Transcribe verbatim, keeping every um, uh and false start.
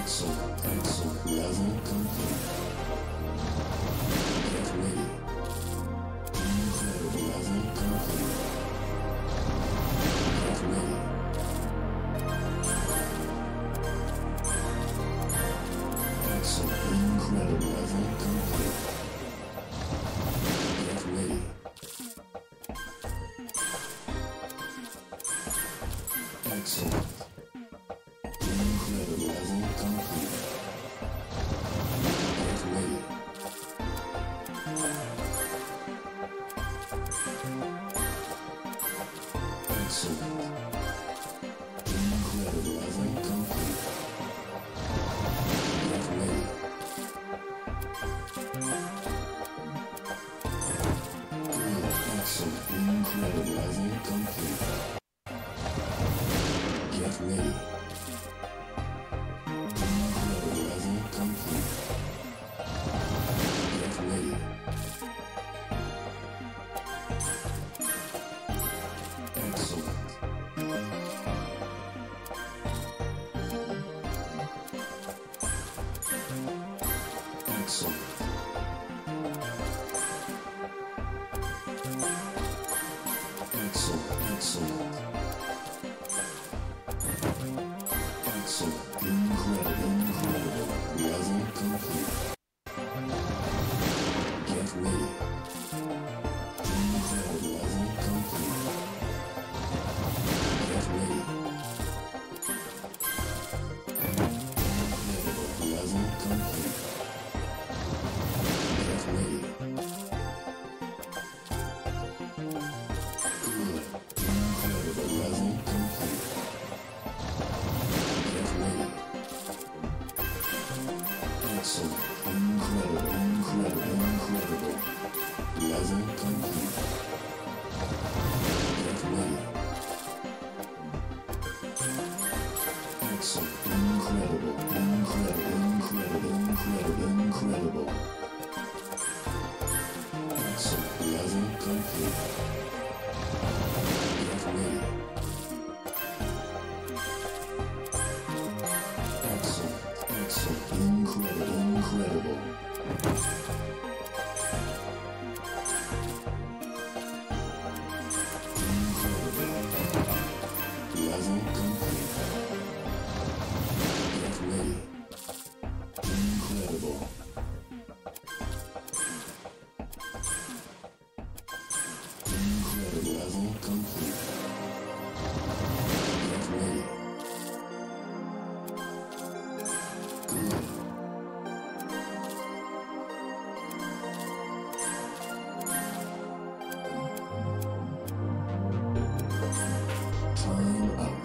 Excellent, excellent. Level complete. Get ready. Incredible. Level complete. Get ready. Excellent. Incredible. Level complete. Get ready. Excellent. Incredible. Level complete. Get ready. Excellent. Incredible. Level complete. Get ready. Good. Excellent. Incredible. Level complete. Get ready. Incredible. Level complete. Get ready. Excellent. Excellent. Excellent. Excellent. Excellent. Incredible. Incredible. Level complete. Get ready. Incredible. Level complete. Get ready. Incredible. Level complete. Get ready. Good. Incredible. Level complete. Get ready. Excellent. Incredible. Incredible. Incredible. Level complete. Get ready. Excellent. Incredible. Incredible. Incredible. Incredible. Incredible. Excellent. Level complete. Get ready. Excellent. Excellent. Incredible. Incredible. Incredible. Level complete. Get ready. Incredible. Incredible. Level complete. Get ready. Good. Time up.